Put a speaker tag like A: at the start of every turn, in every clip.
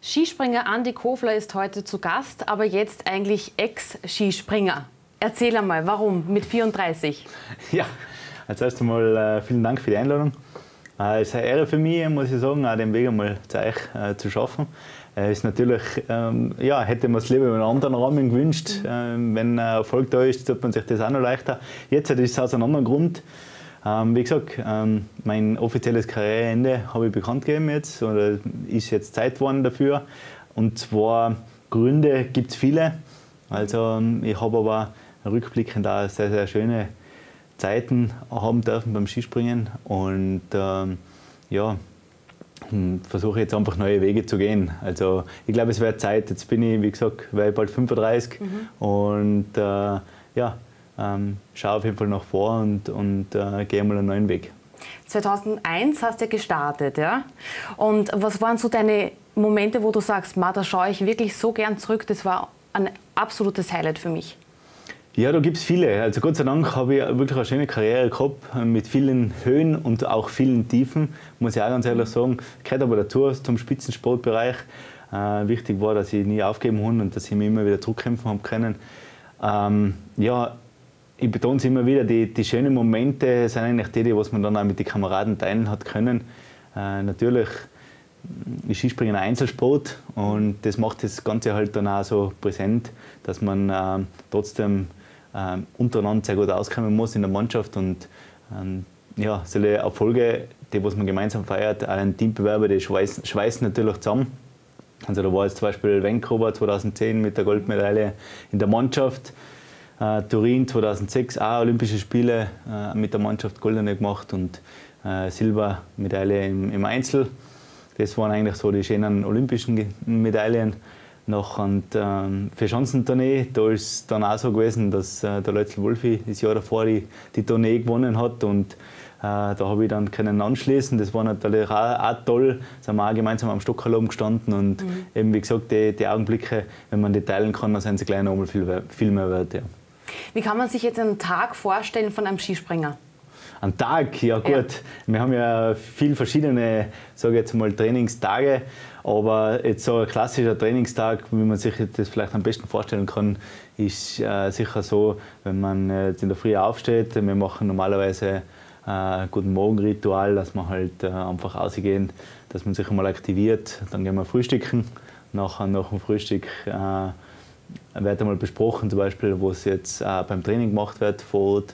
A: Skispringer Andi Kofler ist heute zu Gast, aber jetzt eigentlich Ex-Skispringer. Erzähl einmal, warum mit 34?
B: Ja, als erstes einmal vielen Dank für die Einladung. Es ist eine Ehre für mich, muss ich sagen, auch den Weg einmal zu euch zu schaffen. Ist natürlich, hätte man es lieber in einem anderen Rahmen gewünscht. Wenn Erfolg da ist, tut man sich das auch noch leichter. Jetzt ist es aus einem anderen Grund. Wie gesagt, mein offizielles Karriereende habe ich bekannt gegeben jetzt, oder ist jetzt Zeit geworden dafür. Und zwar Gründe gibt es viele. Also ich habe aber rückblickend auch sehr, sehr schöne Zeiten haben dürfen beim Skispringen und versuche jetzt einfach neue Wege zu gehen. Also ich glaube, es wäre Zeit. Jetzt bin ich, wie gesagt, bald 35 und schaue auf jeden Fall nach vor und gehe mal einen neuen Weg.
A: 2001 hast du gestartet, ja? Und was waren so deine Momente, wo du sagst, da schaue ich wirklich so gern zurück, das war ein absolutes Highlight für mich?
B: Ja, da gibt es viele. Also Gott sei Dank habe ich wirklich eine schöne Karriere gehabt, mit vielen Höhen und auch vielen Tiefen, muss ich auch ganz ehrlich sagen. Gehört aber dazu zum Spitzensportbereich. Wichtig war, dass ich nie aufgeben habe und dass ich mich immer wieder zurückkämpfen habe können. Ich betone es immer wieder, die schönen Momente sind eigentlich die was man dann auch mit den Kameraden teilen hat können. Natürlich ist Skispringen ein Einzelsport und das macht das Ganze halt dann auch so präsent, dass man trotzdem untereinander sehr gut auskommen muss in der Mannschaft und solche Erfolge, die was man gemeinsam feiert, auch ein Teambewerber, die schweißen natürlich zusammen. Also da war jetzt zum Beispiel Vancouver 2010 mit der Goldmedaille in der Mannschaft, Turin 2006 auch Olympische Spiele mit der Mannschaft goldene gemacht und Silbermedaille im Einzel. Das waren eigentlich so die schönen olympischen Medaillen. Für Schanzentournee, da ist es dann auch so gewesen, dass der Leutzl Wolfi das Jahr davor die Tournee gewonnen hat und da habe ich dann können anschließen. Das war natürlich auch toll. Da sind wir auch gemeinsam am Stockerl oben gestanden und eben wie gesagt, die Augenblicke, wenn man die teilen kann, dann sind sie gleich noch einmal viel mehr wert. Ja.
A: Wie kann man sich jetzt einen Tag vorstellen von einem Skispringer?
B: Ein Tag, ja gut. Ja. Wir haben ja viele verschiedene, sage ich jetzt mal, Trainingstage. Aber jetzt so ein klassischer Trainingstag, wie man sich das vielleicht am besten vorstellen kann, ist sicher so, wenn man jetzt in der Früh aufsteht. Wir machen normalerweise ein Guten Morgen-Ritual, dass man halt einfach rausgehen, dass man sich einmal aktiviert. Dann gehen wir frühstücken. Nach dem Frühstück wird einmal besprochen, zum Beispiel, was jetzt beim Training gemacht wird vor Ort.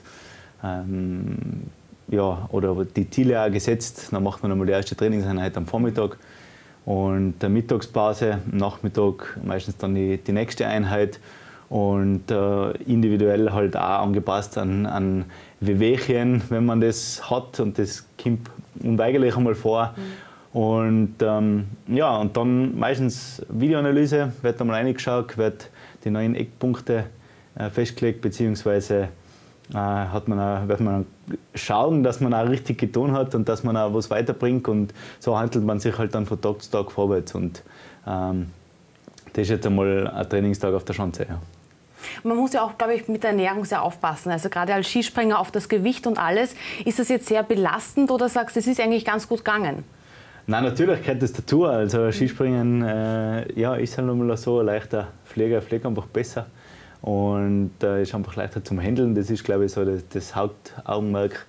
B: Oder die Ziele auch gesetzt. Dann macht man einmal die erste Trainingseinheit am Vormittag und der Mittagspause, am Nachmittag meistens dann die nächste Einheit und individuell halt auch angepasst an Wehwehchen, wenn man das hat und das kommt unweigerlich einmal vor. Und dann meistens Videoanalyse, wird einmal reingeschaut, wird die neuen Eckpunkte festgelegt, beziehungsweise wird man schauen, dass man auch richtig getan hat und dass man auch was weiterbringt und so handelt man sich halt dann von Tag zu Tag vorwärts und das ist jetzt einmal ein Trainingstag auf der Schanze. Ja.
A: Man muss ja auch, glaube ich, mit der Ernährung sehr aufpassen, also gerade als Skispringer auf das Gewicht und alles. Ist das jetzt sehr belastend oder sagst du, es ist eigentlich ganz gut gegangen?
B: Nein, natürlich gehört das dazu, also Skispringen ist halt nochmal so, ein leichter Flieger fliegt einfach besser. Und ist einfach leichter zum Handeln, das ist, glaube ich, so das Hauptaugenmerk.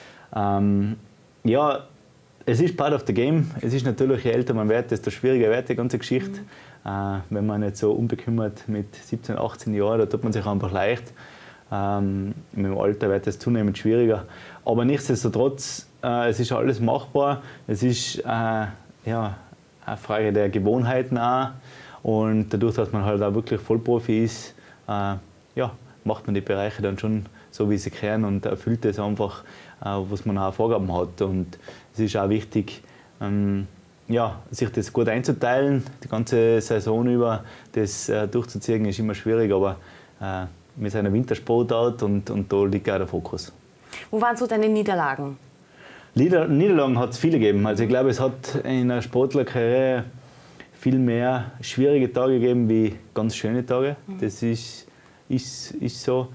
B: Es ist part of the game. Es ist natürlich, je älter man wird, desto schwieriger wird die ganze Geschichte. Wenn man nicht so unbekümmert mit 17, 18 Jahren, da tut man sich einfach leicht. Mit dem Alter wird es zunehmend schwieriger. Aber nichtsdestotrotz, es ist alles machbar. Es ist eine Frage der Gewohnheiten auch. Und dadurch, dass man halt auch wirklich Vollprofi ist, macht man die Bereiche dann schon so, wie sie gehören und erfüllt das einfach, was man auch Vorgaben hat. Und es ist auch wichtig, sich das gut einzuteilen. Die ganze Saison über das durchzuziehen ist immer schwierig, aber wir sind ein Wintersportart und da liegt auch der Fokus.
A: Wo waren so deine Niederlagen?
B: Niederlagen hat es viele gegeben. Also ich glaube, es hat in einer Sportlerkarriere viel mehr schwierige Tage gegeben wie ganz schöne Tage. Das ist so.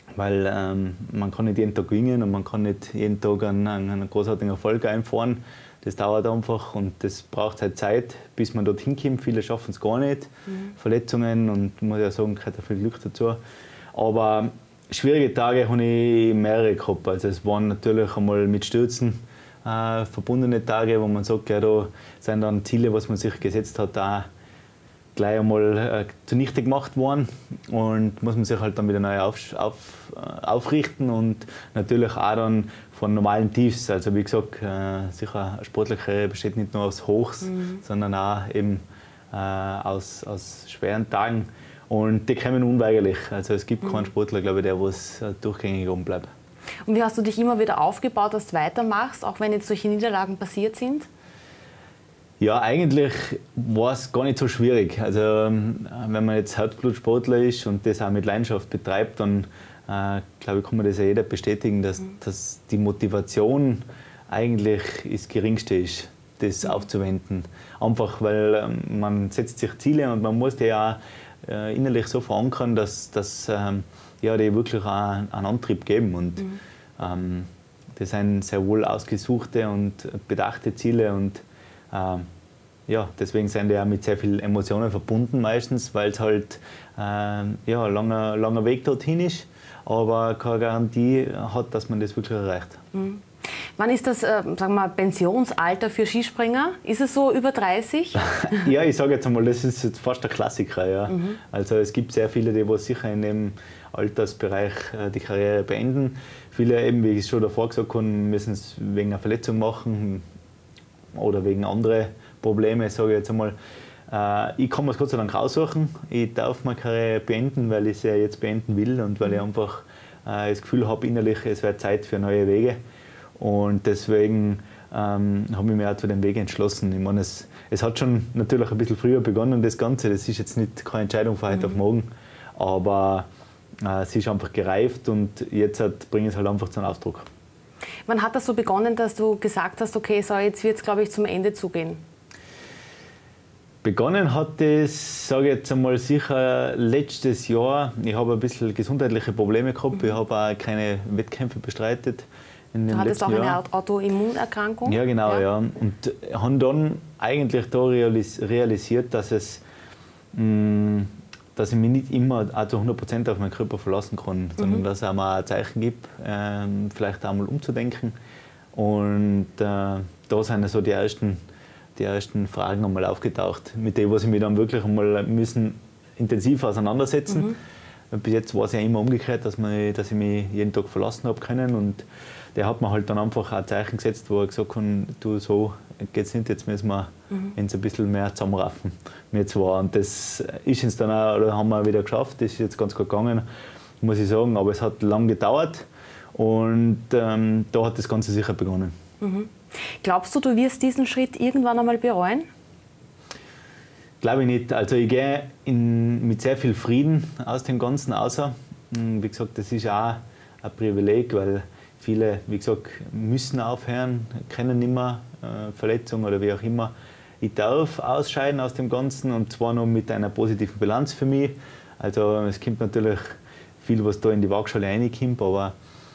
B: Weil man kann nicht jeden Tag gewinnen und man kann nicht jeden Tag einen großartigen Erfolg einfahren. Das dauert einfach und das braucht halt Zeit, bis man dorthin kommt. Viele schaffen es gar nicht. Verletzungen und muss ja sagen, gehört auch viel Glück dazu. Aber schwierige Tage habe ich mehrere gehabt. Also es waren natürlich einmal mit Stürzen verbundene Tage, wo man sagt, ja, da sind dann Ziele, was man sich gesetzt hat, auch gleich einmal zunichte gemacht worden und muss man sich halt dann wieder neu aufrichten und natürlich auch dann von normalen Tiefs. Also wie gesagt, sicher eine sportliche Karriere besteht nicht nur aus Hochs, sondern auch eben aus schweren Tagen und die kommen unweigerlich. Also es gibt keinen Sportler, glaube ich, der was durchgängig oben bleibt.
A: Und wie hast du dich immer wieder aufgebaut, dass du weitermachst, auch wenn jetzt solche Niederlagen passiert sind?
B: Ja, eigentlich war es gar nicht so schwierig. Also, wenn man jetzt Herzblutsportler ist und das auch mit Leidenschaft betreibt, dann glaube ich, kann man das ja jeder bestätigen, dass die Motivation eigentlich das Geringste ist, das aufzuwenden. Einfach weil man setzt sich Ziele und man muss die auch innerlich so verankern, dass ja, die wirklich auch einen Antrieb geben. Und das sind sehr wohl ausgesuchte und bedachte Ziele. Und ja, deswegen sind die auch mit sehr vielen Emotionen verbunden meistens, weil es halt ja, ein langer Weg dorthin ist, aber keine Garantie hat, dass man das wirklich erreicht.
A: Wann ist das sagen wir mal, Pensionsalter für Skispringer? Ist es so über 30?
B: Ja, ich sage jetzt einmal, das ist jetzt fast ein Klassiker. Ja. Also es gibt sehr viele, die sicher in dem Altersbereich die Karriere beenden. Viele, eben, wie ich schon davor gesagt habe, müssen es wegen einer Verletzung machen oder wegen anderen Problemen, sage ich jetzt einmal. Ich kann mir es Gott sei Dank aussuchen. Ich darf meine Karriere beenden, weil ich sie ja jetzt beenden will und weil ich einfach das Gefühl habe, innerlich, es wäre Zeit für neue Wege. Und deswegen habe ich mich auch zu dem Weg entschlossen. Ich meine, es hat schon natürlich ein bisschen früher begonnen, das Ganze. Das ist jetzt nicht keine Entscheidung von heute auf morgen. Aber es ist einfach gereift und jetzt bringe ich es halt einfach zum Ausdruck.
A: Wann hat das so begonnen, dass du gesagt hast, okay, so jetzt wird es, glaube ich, zum Ende zugehen?
B: Begonnen hat es, sage ich jetzt einmal, sicher letztes Jahr. Ich habe ein bisschen gesundheitliche Probleme gehabt. Ich habe auch keine Wettkämpfe bestreitet.
A: Du hattest auch eine Autoimmunerkrankung?
B: Ja, genau. Ja. Und habe dann eigentlich da realisiert, dass ich mich nicht immer auch zu 100% auf meinen Körper verlassen kann, sondern dass es auch mal ein Zeichen gibt, vielleicht auch mal umzudenken. Und da sind so die ersten Fragen einmal aufgetaucht, mit denen was ich mich dann wirklich einmal intensiv auseinandersetzen. Bis jetzt war es ja immer umgekehrt, dass ich mich jeden Tag verlassen habe können. Und der hat mir halt dann einfach ein Zeichen gesetzt, wo er gesagt hat, du, so geht's nicht, jetzt müssen wir uns ein bisschen mehr zusammenraffen, wir zwei. Und das ist uns dann auch, oder haben wir wieder geschafft, das ist jetzt ganz gut gegangen, muss ich sagen, aber es hat lange gedauert und da hat das Ganze sicher begonnen.
A: Glaubst du, du wirst diesen Schritt irgendwann einmal bereuen?
B: Glaube ich nicht. Also ich gehe mit sehr viel Frieden aus dem Ganzen raus. Wie gesagt, das ist auch ein Privileg, weil viele, wie gesagt, müssen aufhören, können nicht mehr, Verletzung oder wie auch immer. Ich darf ausscheiden aus dem Ganzen und zwar noch mit einer positiven Bilanz für mich. Also es kommt natürlich viel, was da in die Waagschale reinkommt, aber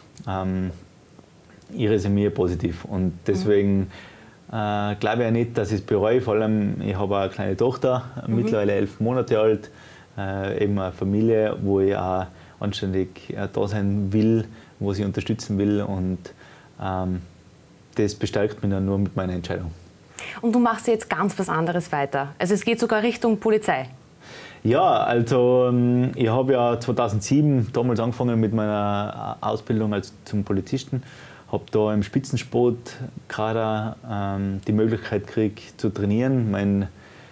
B: ich resümiere positiv. Und deswegen glaube ich auch nicht, dass ich es bereue. Vor allem, ich habe eine kleine Tochter, mittlerweile 11 Monate alt, eben eine Familie, wo ich auch anständig da sein will, wo ich unterstützen will. Und das bestärkt mich dann nur mit meiner Entscheidung.
A: Und du machst jetzt ganz was anderes weiter. Also es geht sogar Richtung Polizei. Ja,
B: also ich habe ja 2007 damals angefangen mit meiner Ausbildung zum Polizisten. Habe da im Spitzensportkader die Möglichkeit gekriegt zu trainieren, meinen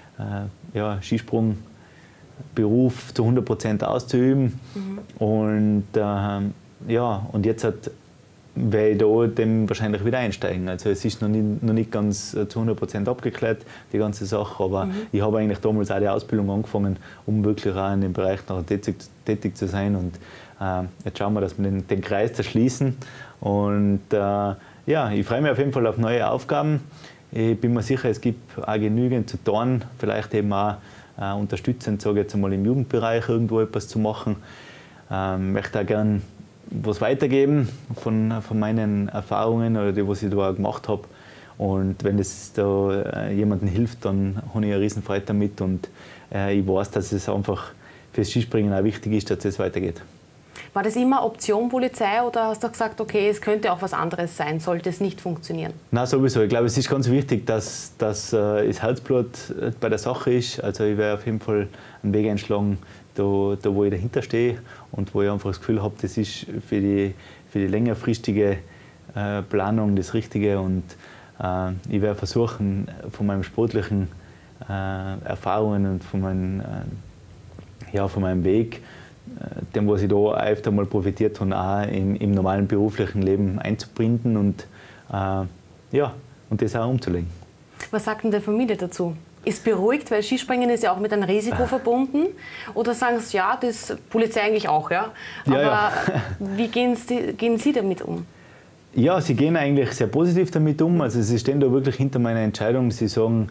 B: Skisprungberuf zu 100% auszuüben. Und und jetzt werde ich da dem wahrscheinlich wieder einsteigen. Also es ist noch nicht ganz zu 100% abgeklärt, die ganze Sache, aber ich habe eigentlich damals auch die Ausbildung angefangen, um wirklich auch in dem Bereich nachher tätig zu sein. Und jetzt schauen wir, dass wir den Kreis zerschließen. Und ich freue mich auf jeden Fall auf neue Aufgaben. Ich bin mir sicher, es gibt auch genügend zu tun, vielleicht eben auch unterstützend, sage ich jetzt einmal im Jugendbereich irgendwo etwas zu machen. Möchte auch gerne was weitergeben von meinen Erfahrungen oder die, was ich da auch gemacht habe. Und wenn es da jemandem hilft, dann habe ich eine riesen Freude damit und ich weiß, dass es einfach fürs Skispringen auch wichtig ist, dass es weitergeht.
A: War das immer Option Polizei oder hast du gesagt, okay, es könnte auch was anderes sein, sollte es nicht funktionieren?
B: Nein, sowieso. Ich glaube, es ist ganz wichtig, dass das Herzblut bei der Sache ist. Also ich werde auf jeden Fall einen Weg einschlagen, da wo ich dahinter stehe und wo ich einfach das Gefühl habe, das ist für die längerfristige Planung das Richtige. Und ich werde versuchen, von meinen sportlichen Erfahrungen und von meinem Weg, dem, was ich da öfter mal profitiert habe, auch im normalen beruflichen Leben einzubinden und das auch umzulegen.
A: Was sagt denn die Familie dazu? Ist beruhigt, weil Skispringen ist ja auch mit einem Risiko verbunden? Oder sagen sie, ja, das Polizei eigentlich auch, ja? Aber wie gehen Sie damit um?
B: Ja, sie gehen eigentlich sehr positiv damit um. Also sie stehen da wirklich hinter meiner Entscheidung. Sie sagen,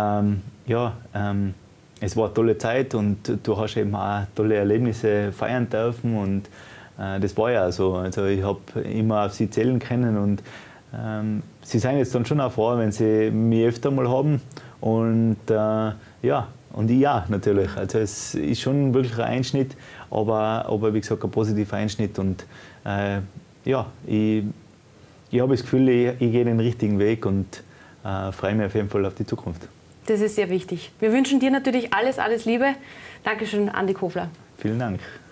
B: es war eine tolle Zeit und du hast eben auch tolle Erlebnisse feiern dürfen und das war ja so. Also ich habe immer auf sie zählen können und sie sind jetzt dann schon auch froh, wenn sie mich öfter mal haben und und ich ja, natürlich. Also es ist schon wirklich ein Einschnitt, aber wie gesagt ein positiver Einschnitt und ich habe das Gefühl, ich gehe den richtigen Weg und freue mich auf jeden Fall auf die Zukunft.
A: Das ist sehr wichtig. Wir wünschen dir natürlich alles Liebe. Dankeschön, Andi Kofler.
B: Vielen Dank.